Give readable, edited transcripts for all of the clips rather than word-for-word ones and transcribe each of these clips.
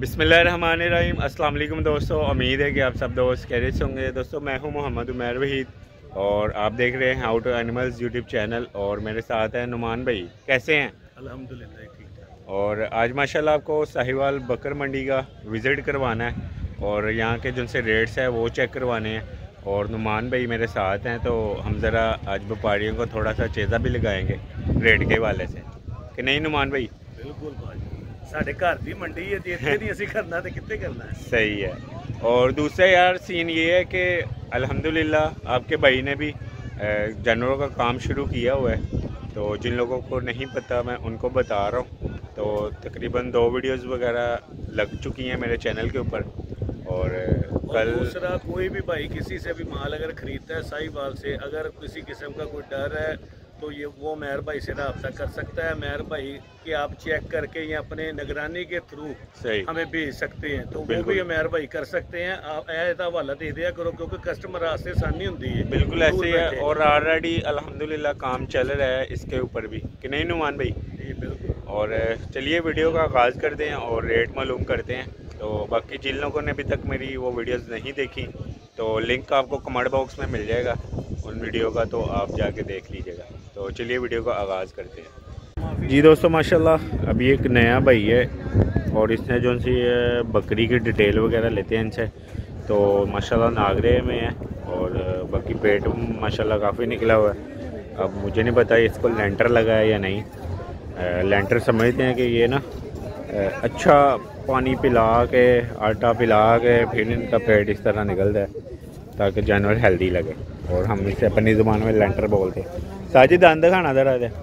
बिस्मिल्लाहिर्रहमानिर्रहीम। अस्सलाम वालेकुम दोस्तों, उम्मीद है कि आप सब दोस्त खैरियत से होंगे। दोस्तों मैं हूं मोहम्मद उमैर वहीद और आप देख रहे हैं how to animals YouTube channel और मेरे साथ हैं नुमान भाई। कैसे हैं? अल्हम्दुलिल्लाह ठीक ठाक। और आज माशाल्लाह आपको साहिवाल बकर मंडी का विज़िट करवाना है और यहाँ के जिनसे रेट्स है वो चेक करवाने हैं। और नुमान भाई मेरे साथ हैं तो हम ज़रा आज व्यापारियों को थोड़ा सा चेज़ा भी लगाएंगे रेट के हवाले से, कि नहीं नुमान भाई? बिल्कुल भाई, साढ़े घर भी मंडी है, इतने नहीं असी करना तो कितने करना है। सही है। और दूसरा यार सीन ये है कि अल्हम्दुलिल्लाह आपके भाई ने भी जानवरों का काम शुरू किया हुआ है, तो जिन लोगों को नहीं पता मैं उनको बता रहा हूँ। तो तकरीबन 2 वीडियोस वगैरह लग चुकी हैं मेरे चैनल के ऊपर। और कल दूसरा कोई भी भाई किसी से भी माल अगर ख़रीदता है साहिवाल से, अगर किसी किस्म का कोई डर है तो ये वो मेहर भाई से रब्ता कर सकता है। मेहर भाई कि आप चेक करके या अपने निगरानी के थ्रू हमें भेज सकते हैं, तो वो भी मेहर भाई कर सकते हैं। आप ऐसा हवाला दे दिया करो क्योंकि कस्टमर रास्ते आसानी होती है। बिल्कुल ऐसे ही है। और ऑलरेडी अल्हम्दुलिल्लाह काम चल रहा है इसके ऊपर भी, कि नहीं नुमान भाई? जी बिल्कुल। और चलिए वीडियो का आगाज़ करते हैं और रेट मालूम करते हैं। तो बाकी जिन लोगों ने अभी तक मेरी वो वीडियोस नहीं देखी तो लिंक आपको कमेंट बॉक्स में मिल जाएगा उन वीडियो का, तो आप जाके देख लीजिएगा। तो चलिए वीडियो का आगाज़ करते हैं। जी दोस्तों माशाल्लाह अभी एक नया भाई है और इसने जो सी बकरी की डिटेल वगैरह लेते हैं इनसे, तो माशाल्लाह नागरे में है और बाकी पेट माशाल्लाह काफ़ी निकला हुआ है। अब मुझे नहीं पता इसको लेंटर लगा है या नहीं। लेंटर समझते हैं कि ये ना अच्छा पानी पिला के आटा पिला के फिर इनका पेट इस तरह निकलता है ताकि जानवर हेल्दी लगे, और हम इसे अपनी ज़ुबान में लेंटर बोलते हैं। साजी दंद खाना दरा दे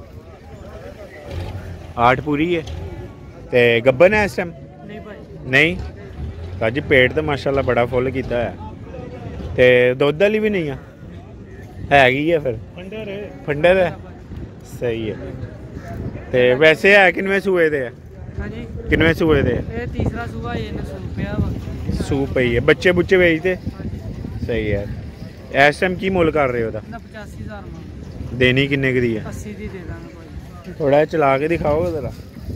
8 पूरी है ते गब्बन है इस टाइम नहीं साजी पेट तो माशाल्लाह बड़ा फुल किया है ते दुध वाली भी नहीं है फिर फंडर है। सही है। ते वैसे है किनवे सूए दे किनवे सूए दे? तीसरा सूबा ये सूप ही है। बच्चे बुच्चे बेचते? सही है। इस टाइम की मुल कर रहे हो? 85,000 देनी किन्ने की है? 80 दी दे दांगे। थोड़ा चला के दिखाओगे ज़रा।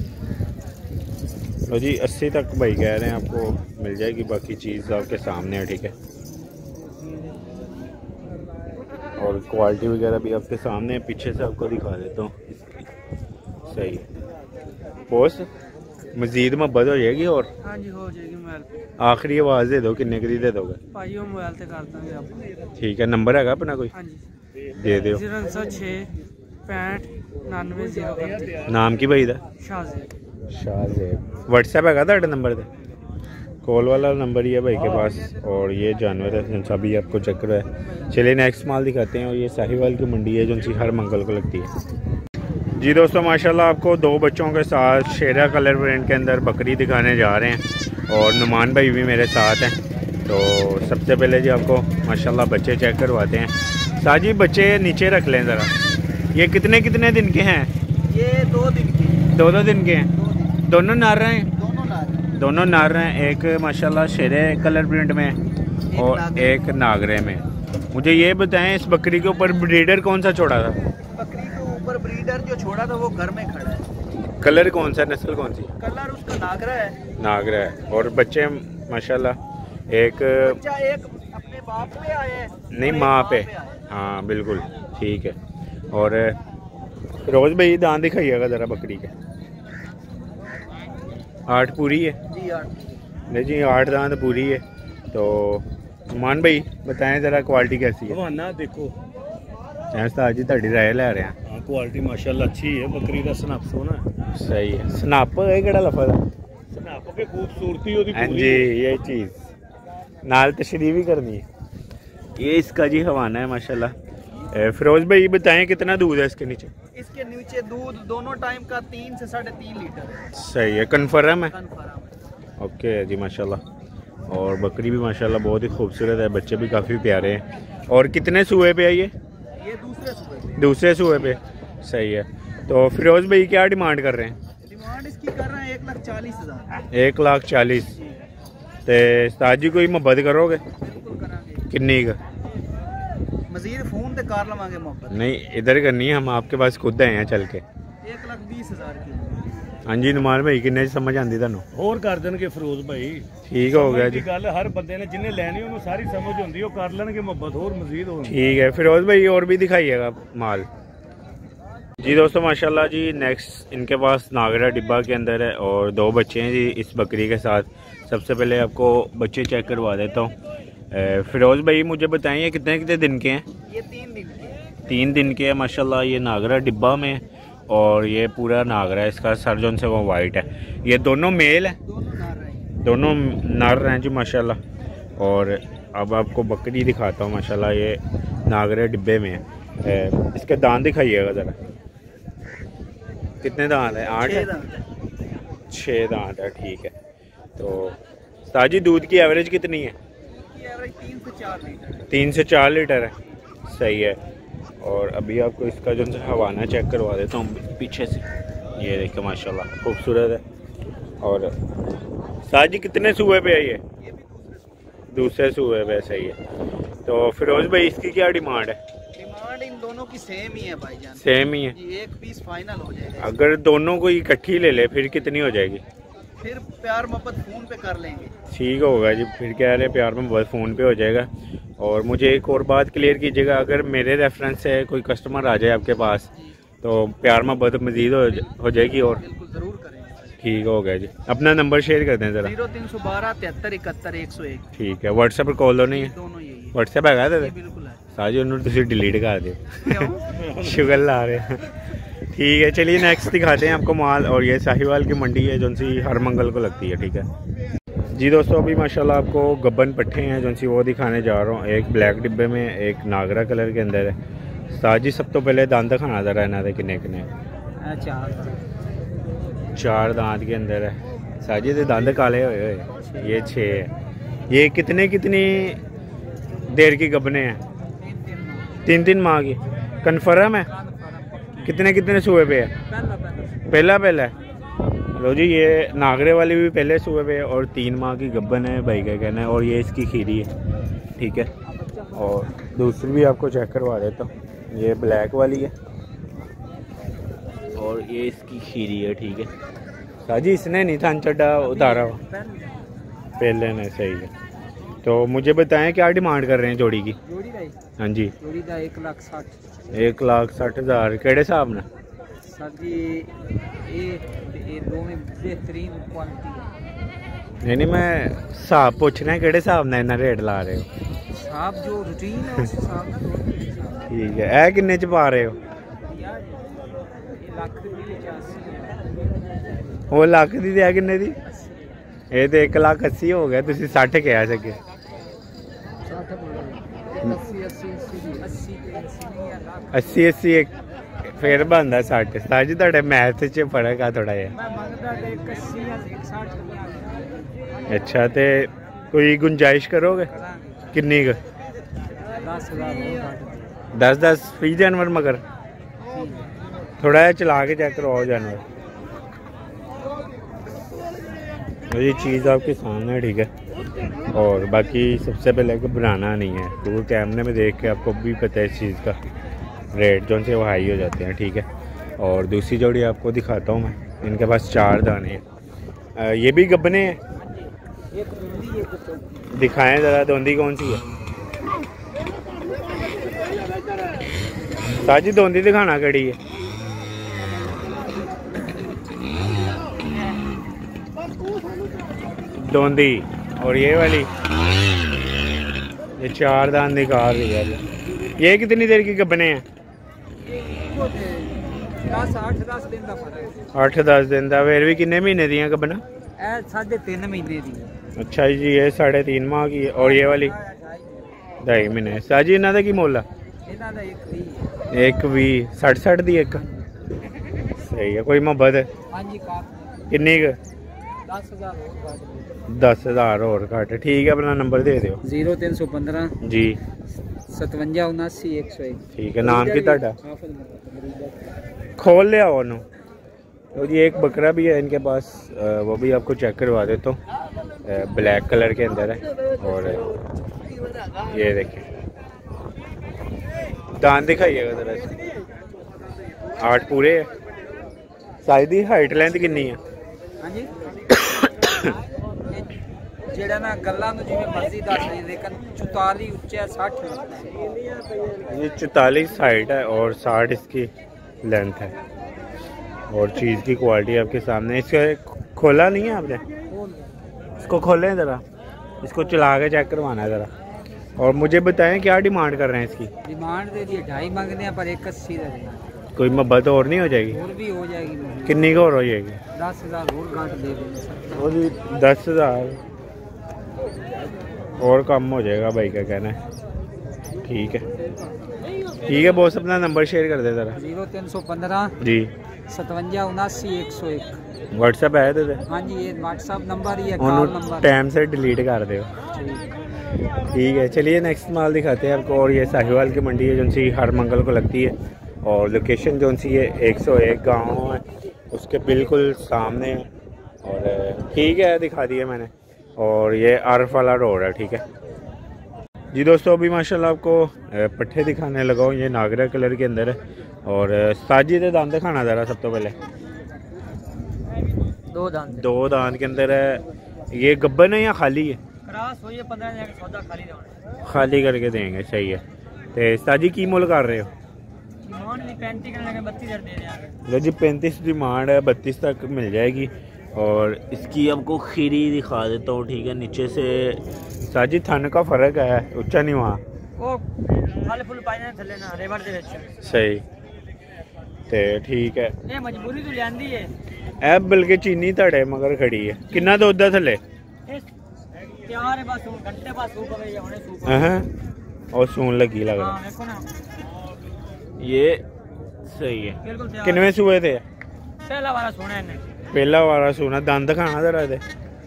लो जी 80 तक भाई कह रहे हैं, आपको मिल जाएगी। बाकी चीज़ आपके सामने है, ठीक है। और क्वालिटी वगैरह भी आपके सामने है, पीछे से आपको दिखा देता हूँ। सही है। पोस्ट मजीद मोहब्बत हो जाएगी और हाँ जी हो जाएगी। मोबाइल पे आखिरी आवाज़ दे दो, किन्ने की दे दोगे? भाई वो मोबाइल से कर देंगे आप। ठीक है। नंबर है अपना कोई? हाँ जी दे दो। 096 65 99 0 नाम की भाई दा? शाहजेब। व्हाट्सएप है ਤੁਹਾਡੇ नंबर पे? कॉल वाला नंबर ही है भाई के पास। और ये जानवर है जिनसा भी आपको चक्कर है। चलिए नेक्स्ट माल दिखाते हैं। और ये साहिवाल की मंडी है जो उनकी हर मंगल को लगती है। जी दोस्तों माशाल्लाह आपको 2 बच्चों के साथ शेरा कलर प्रिंट के अंदर बकरी दिखाने जा रहे हैं और नुमान भाई भी मेरे साथ हैं। तो सबसे पहले जी आपको माशाल्लाह बच्चे चेक करवाते हैं। साजी बच्चे नीचे रख लें ज़रा। ये कितने कितने दिन के हैं? ये 2 दिन की। 2 दिन के हैं? दोनों नार हैं? दोनों नार हैं। एक माशाल्लाह शेरे कलर प्रिंट में और एक नागरे में। मुझे ये बताएं इस बकरी के ऊपर ब्रीडर कौन सा छोड़ा था? बकरी के ऊपर ब्रीडर जो छोड़ा था वो घर में खड़ा है। कलर कौन सा, नस्ल कौन सी? कलर उसका नागरा है। नागरा है। और बच्चे माशाल्लाह एक बच्चा एक अपने बाप पे आए नहीं माँ पे। हाँ बिल्कुल ठीक है। और रोज़ भाई दांत दिखाइएगा ज़रा बकरी के। 8 पूरी है जी? 8 नहीं जी 8 दांत पूरी है। तो मान भाई बताएं ज़रा क्वालिटी कैसी है? हवाना देखो आज जी ताड़ी राय लै रहे हैं। क्वालिटी माशाल्लाह अच्छी है। बकरी का सनप सोना है। सही है। सनप है केड़ा लफज है? सनप के खूबसूरती होती हाँ जी ये चीज़ नाल तशरीह भी करनी है। ये इसका जी हवाना है माशाल्लाह। फिरोज भाई बताएं कितना दूध है इसके नीचे? इसके नीचे दूध दोनों टाइम का 3 से 3.5 लीटर है। सही है। कन्फर्म है? कन्फर्म है। ओके जी माशाल्लाह। और बकरी भी माशाल्लाह बहुत ही खूबसूरत है, बच्चे भी काफ़ी प्यारे हैं। और कितने सूए पे है ये? दूसरे सूए पे। सही है। तो फिरोज भाई क्या डिमांड कर रहे हैं? डिमांड इसकी कर रहे हैं 1,40,000। 1,40,000। तो उस्ताद जी कोई मोहब्बत करोगे? किन्नी का? मजीद फोन ते कर लवांगे मोहब्बत। नहीं इधर करनी है, हम आपके पास खुद आए हैं चल के। 1,20,000 की। हाँ जी नुमान भाई किन्ने समझ आती तुहानू होर कर देंगे फिरोज भाई ठीक हो गया जी गल हर बंदे ने जिन्हें लैनी उन्होंने सारी समझ होंगी वो कर लेंगे मोहब्बत होर मजीद हो ठीक है फिरोज भाई और भी दिखाइएगा माल जी दोस्तों माशाल्लाह जी नेक्स्ट इनके पास नागरा डिब्बा के अंदर है और 2 बच्चे हैं जी इस बकरी के साथ। सबसे पहले आपको बच्चे चेक करवा देता हूँ। फिरोज भाई मुझे बताइए कितने कितने दिन के हैं? ये 3 दिन के 3 दिन के हैं माशाल्लाह। ये नागरा डिब्बा में और ये पूरा नागरा है, इसका सर जो से वो वाइट है। ये दोनों मेल है, दोनों नर हैं जी माशाल्लाह। और अब आपको बकरी दिखाता हूँ माशाल्लाह। ये नागरा डिब्बे में है। इसके दांत दिखाइएगा ज़रा, कितने दांत है? 8 है, 6 दांत है। ठीक है तो ताजी दूध की एवरेज कितनी है? 3 से 4 लीटर है। सही है। और अभी आपको इसका जो हवाना चेक करवा देता हूँ पीछे से। ये देखिए माशाल्लाह खूबसूरत है। और ताजी कितने सूबे पे है? ये दूसरे सूबे पे। सही है। तो फिरोज भाई इसकी क्या डिमांड है? इन दोनों की सेम ही है भाईजान, सेम ही है। एक पीस फाइनल हो जाएगा। अगर दोनों को इकट्ठी ले ले फिर कितनी हो जाएगी? फिर प्यार मोहब्बत फोन पे कर लेंगे। ठीक होगा जी। फिर कह रहे प्यार मोहब्बत फ़ोन पे हो जाएगा। और मुझे एक और बात क्लियर कीजिएगा, अगर मेरे रेफरेंस से कोई कस्टमर आ जाए आपके पास तो प्यार मोहब्बत मज़ीद हो जाएगी? और बिल्कुल ज़रूर करेंगे। ठीक हो गया जी। अपना नंबर शेयर कर दें ज़रा। 0312 73 71 101। ठीक है। व्हाट्सएप पर कॉल तो नहीं है? दोनों यही है। व्हाट्सएप है? बिल्कुल है। साजी उन्होंने तुम डिलीट कर दो शुगर ला रहे हैं। ठीक है चलिए नेक्स्ट दिखाते हैं आपको माल। और ये साहिवाल की मंडी है जो सी हर मंगल को लगती है। ठीक है जी दोस्तों अभी माशाल्लाह आपको गब्बन पट्ठे हैं जो सी वो दिखाने जा रहा हूँ। एक ब्लैक डिब्बे में, एक नागरा कलर के अंदर है। साजी सब तो पहले दांत दिखाना जरा इन्होंने किन्ने किन्ने? 4 दांत के अंदर है। साजी के दांत काले हुए हुए। ये 6 है। ये कितनी देर की गब्बने हैं? 3 माह की। कन्फर्म है? कितने सूबे पे है? पहला है। लो जी ये नागरे वाली भी पहले सूबे पे है और 3 माह की गब्बन है भाई का कहना है। और ये इसकी खीरी है। ठीक है। और दूसरी भी आपको चेक करवा देता हूँ। ये ब्लैक वाली है और ये इसकी खीरी है। ठीक है साजी इसने नहीं था चड्डा उतारा हुआ पहले ने। सही है। तो मुझे बताएं क्या डिमांड कर रहे हैं जोड़ी की? जोड़ी भाई? हाँ जी जोड़ी का 1,60,000। 1,60,000 केड़े हिसाब ना? सर जी ये दो में बेहतरीन क्वालिटी है। नहीं मैं हिसाब पूछना है केड़े हिसाब ना इन्ना रेट ला रहे हो? हिसाब जो रूटीन है उस हिसाब ना। ठीक है। किन्ने च पा रहे हो? वो लाख दी है किन्ने दी? ये तो 1,80,000 हो गया। तुम 60 कह सके? 80 फिर बनता 60। साजी थोड़े मैथ च फर्क आ थोड़ा जिहा। अच्छा तो कोई गुंजाइश करोगे किन्नी? 10 फ्री जानवर मगर थोड़ा जिहा चला के चेक करवाओ जानवर। ये चीज़ आपके सामने है। ठीक है। और बाकी सबसे पहले घबराना नहीं है क्योंकि कैमरे में देख के आपको भी पता है इस चीज़ का रेट जो से वो हाई हो जाते हैं। ठीक है। और दूसरी जोड़ी आपको दिखाता हूँ मैं। इनके पास 4 दाने हैं। ये भी गब्बने हैं। दिखाएं ज़रा दोंदी कौन सी है? साजी दोंदी दिखाना कड़ी है? दोंदी। और ये वाली ये 4 दांत निकाल रही है। ये कितनी देर की गब्बने हैं? 8-10 दिन का फर्क है। 8-10 दिन का। फिर भी किन्ने महीने दी गब्बना? 3.5 महीने दी। अच्छा जी ये 3.5 माह की है। और ये वाली 2.5 महीने। साजी इन्हों का की मुल है? 1,20 60 दी एक। सही है। कोई मोहब्बत किन्नी? 10,000 और घट। ठीक है। अपना नंबर दे दो। 0315 जी 5779 ठीक है। नाम की ਤੁਹਾਡਾ? खोल ले आओ नो। तो जी एक बकरा भी है इनके पास, वो भी आपको चेक करवा देता हूँ। ब्लैक कलर के अंदर है। और ये देखिए दांत दिखाइएगा ज़रा। 8 पूरे है। साइज दी हाइट लेंथ कितनी है? हाँ जी जेड़ा ना गल्ला नु जिवें मर्जी दस लेकिन 44 ऊंचा 60 ये 44 हाइट है और 60 इसकी लेंथ है। और चीज़ की क्वालिटी आपके सामने। इसका खोला नहीं है आपने? इसको खोलें ज़रा, इसको चला के चेक करवाना है ज़रा। और मुझे बताएं क्या डिमांड कर रहे हैं इसकी? डिमांड दे दी 2.5 मांगते हैं पर 180 दे देना। कोई मोहब्बत और नहीं हो जाएगी? और भी हो जाएगी। कितनी का और हो जाएगी? 10,000 और घाट दे देंगे। वो जी 10,000 और कम हो जाएगा भाई का कहना है। ठीक है बॉस, अपना नंबर शेयर कर दे ज़रा। 0315 जी 57 79 101। व्हाट्सएप है तो? हाँ जी ये व्हाट्सएप नंबर ही है, कॉल नंबर टाइम से डिलीट कर दो। ठीक है, चलिए नेक्स्ट माल दिखाते हैं आपको। और ये साहिवाल की मंडी है जो सी हर मंगल को लगती है। और लोकेशन जो सी है 101 गाँव है, उसके बिल्कुल सामने है। और ठीक है दिखा दिया मैंने। और ये आरफ वाला रोड है। ठीक है जी दोस्तों, अभी माशाल्लाह आपको पट्ठे दिखाने लगा हूँ। ये नागरा कलर के अंदर है। और साजी के दांत दिखाना ज़रा सब तो पहले। 2 दांत के अंदर है। ये गब्बन है या खाली है? क्रास हुई है 15 सौदा खाली खाली करके देंगे। सही है। तो साजी की मुल कर रहे हो? डिमांड भी 35 करने लगे 32 दे देंगे। लो जी 35 डिमांड है, 32 तक मिल जाएगी। और इसकी आपको खीरी दिखा देता हूँ। ठीक है, नीचे से साजी थन का फर्क है, उच्चा नहीं वहाँ वो फल फुल पाए थले ना रेवड़ दे विच। सही ते ठीक है। ये मजबूरी तो लियांदी है ए बल्कि चीनी धड़े मगर खड़ी है। कितना दुध है थले? तैयार है बस घंटे बाद सूप होवे हुणे सूप। हां और सून लगी लग रहा। हां देखो ना ये सही है। बिल्कुल तैयार। किनवे सुए थे? पहला वाला सोना है। पहला वाला सोना। दंद खाना जरा दे।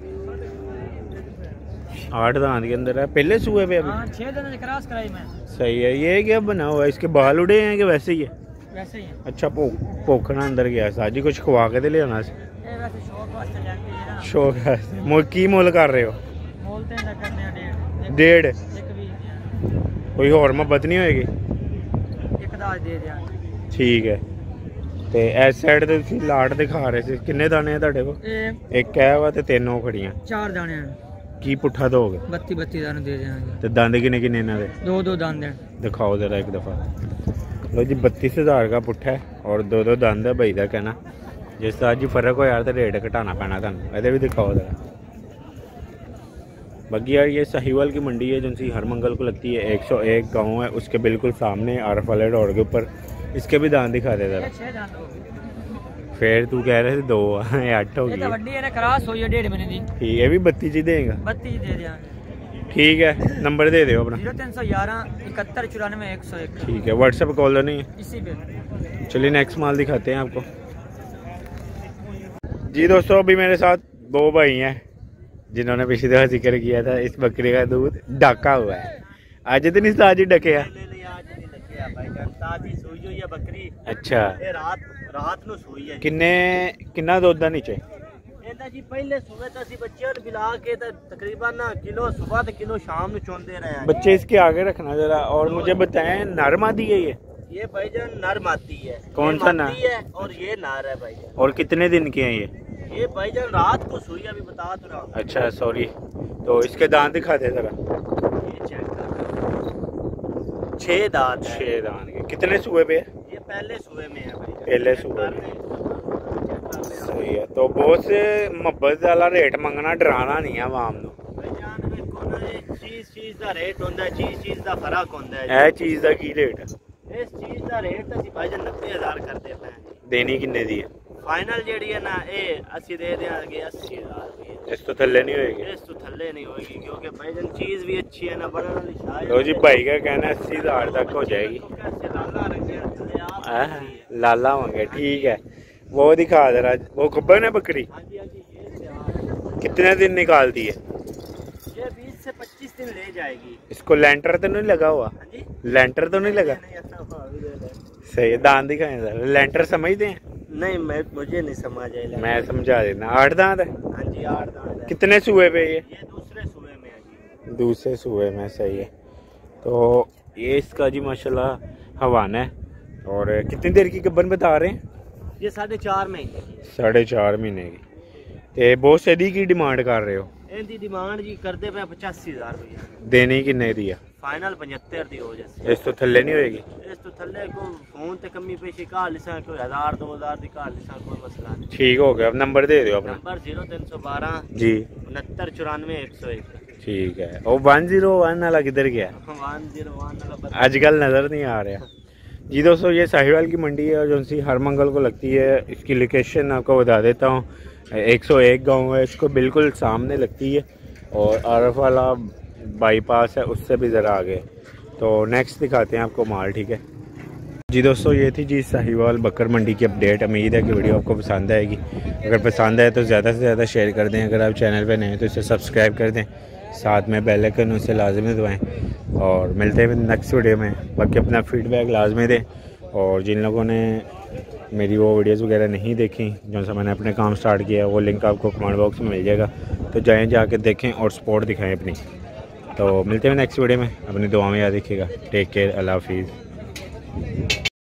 8 दांत के अंदर है। पहले सुए पे अभी? हां 6 दिन से क्रॉस कराई मैं। सही है। ये क्या बना हुआ है? इसके बाल उड़े हैं कि वैसे ही है? वैसे ही है। अच्छा पोखना अंदर गया। साजी कुछ खवा के ले आना। ये वैसे शौक वास्ते लेंगे ये ना। शौक है। की मोल कर रहे हो? मोलते ना करने आ 1.5। एक भी कोई और मोहब्बत नहीं होएगी? एक दाज दे दिया। ठीक है। ਤੇ ਇਸ ਸਾਈਡ ਤੇ ਤੁਸੀਂ ਲਾਟ ਦਿਖਾ ਰਹੇ ਸੀ। ਕਿੰਨੇ ਦਾਣੇ ਆ ਤੁਹਾਡੇ ਕੋਲ? ਇੱਕ ਹੈ ਵਾ ਤੇ 3 ਉਹ ਖੜੀਆਂ। 4 ਦਾਣੇ ਹਨ। ਕੀ ਪੁੱਠਾ ਦੋਗੇ? 32 ਦਾਣੇ ਦੇ ਦੇਵਾਂਗੇ। ਤੇ ਦੰਦ ਕਿੰਨੇ ਕਿੰਨੇ ਇਹਨਾਂ ਦੇ? 2 ਦੰਦ हैं। दिखाओ जरा एक दफ़ा। लो जी 32,000 का पुट्ठा है और 2 दंद है भाई का कहना। जिस तरह जी फर्क हो यार तो रेट घटाना पैना थानू। इधर भी दिखाओ जरा। बाकी यार ये साहिवाल की मंडी है जिनसी हर मंगल को लगती है। 101 गाँव है, उसके बिल्कुल सामने आरफ वाले रोड के ऊपर। इसके भी दांत दिखा दे जरा। फिर तू कह रहे थे 2 8 हो गई। वड्डी है क्रॉस हुई है 1.5 महीने दी। ठीक है, भी 32 ही देगा? 32 दे देंगे। ठीक है, नंबर दे दो अपना। 0311 71 94 101। ठीक है, व्हाट्सएप कॉल नहीं है इसी पे। चलिए नेक्स्ट माल दिखाते हैं आपको। जी दोस्तों, अभी मेरे साथ 2 भाई हैं जिन्होंने पिछली दफा जिक्र किया था इस बकरी का दूध ढका हुआ है। आज तो नहीं ताजी ढके? बकरी अच्छा, रात नु सोई है। किन्ना दुध दा नीचे? ਇਹਦਾ ਜੀ ਪਹਿਲੇ ਸੂਬੇ ਤਾਂ ਅਸੀਂ ਬੱਚਿਆਂ ਨੂੰ ਮਿਲਾ ਕੇ ਤਾਂ तकरीबन किलो सुबह ਤੇ किलो शाम ਨੂੰ ਚੋਂਦੇ ਰਹੇ हैं। बच्चे इसके आगे रखना जरा। और मुझे बताएं नर मादी है ये भाईजान नर मादी है। कौन सा नर है? और ये नर है भाईजान। और कितने दिन के हैं ये भाईजान रात को सोई अभी बता तो रहा हूँ। अच्छा सॉरी, तो इसके दांत दिखा दे जरा। ये चेक कर 6 दांत। 6 दांत के। कितने सुए पे है? ये पहले सुए में है भाई। पहले सुए में। सही है। तो बहुत से मोहब्बत वाला रेट मंगना डराना नहीं है आवाम नू। भाईजान देखो ना ये चीज दा रेट होंदा है, चीज दा फर्क होंदा है। ए चीज दा की रेट? इस चीज दा रेट ਅਸੀਂ ਭਾਈਜਾਨ 90,000 ਕਰਦੇ ਪਏ। देनी किन्ने दी है? फाइनल ਜਿਹੜੀ ਹੈ ਨਾ ਇਹ ਅਸੀਂ ਦੇ ਦੇਾਂਗੇ 80,000 ਰੁਪਏ। इस तो थल्ले नहीं होएगी? इस तो थल्ले नहीं होगी क्योंकि भाईजान चीज भी अच्छी है ना। बड़ा वाली शायद लो जी भाई का कहना 80,000 तक हो जाएगी। कैसे लाला रंगे थल्ले आप। लाला होंगे। ठीक है, वो दिखा जरा। वो गब्बन है बकरी? हाँ जी हाँ जी ये तैयार। कितने दिन निकालती है? ये 20 से 25 दिन ले जाएगी। इसको लेंटर तो नहीं लगा हुआ? हाँ जी लेंटर तो नहीं लगा? सही है। दांत दिखाएं जरा। लेंटर समझते हैं? नहीं मैं मुझे नहीं समझ आया। मैं समझा देना। 8 दांत है? हाँ जी 8 दांत है। कितने सुए पे ये? दूसरे सुबह में है जी। दूसरे सुबह में। सही है। तो ये इसका जी माशाल्लाह हवाना है। और कितनी देर की गब्बन बता रहे हैं? ये 4.5 महीने की 4.5 महीने की। ते बहुत सदी की डिमांड कर रहे हो? इनकी डिमांड जी करते पे 85,000 रुपया। देने किन्ने दी है? फाइनल 75 दी हो जैसे। इस तो थल्ले नहीं होएगी? इस तो थल्ले को फोन ते कमी पेशी का लिसा कोई 1000-2000 दी का लिसा कोई मसला नहीं। ठीक हो गया। अब नंबर दे दो अपना। नंबर 0312 जी 6994 101। ठीक है। और 101 वाला किधर गया? 101 वाला आजकल नज़र नहीं आ रहा। जी दोस्तों, ये साहिवाल की मंडी है जो सी हर मंगल को लगती है। इसकी लोकेशन आपको बता देता हूँ, 101 गांव है, इसको बिल्कुल सामने लगती है और आरफ वाला बाईपास है उससे भी ज़रा आगे। तो नेक्स्ट दिखाते हैं आपको माल, ठीक है जी। दोस्तों ये थी जी साहिवाल बकर मंडी की अपडेट। उम्मीद है कि वीडियो आपको पसंद आएगी। अगर पसंद आए तो ज़्यादा से ज़्यादा शेयर कर दें। अगर आप चैनल पर नए हैं तो इसे सब्सक्राइब कर दें, साथ में बेल आइकन उसे लाजमी दबाएँ। और मिलते हैं नेक्स्ट वीडियो में। बाकी अपना फीडबैक लाजमी दें। और जिन लोगों ने मेरी वो वीडियोस वगैरह नहीं देखी जो सा मैंने अपने काम स्टार्ट किया, वो लिंक आपको कमेंट बॉक्स में मिल जाएगा, तो जाएँ जाके देखें और सपोर्ट दिखाएं अपनी। तो मिलते हैं नेक्स्ट वीडियो में। अपनी दुआ में याद रखिएगा। Take care. अल्लाह हाफिज़।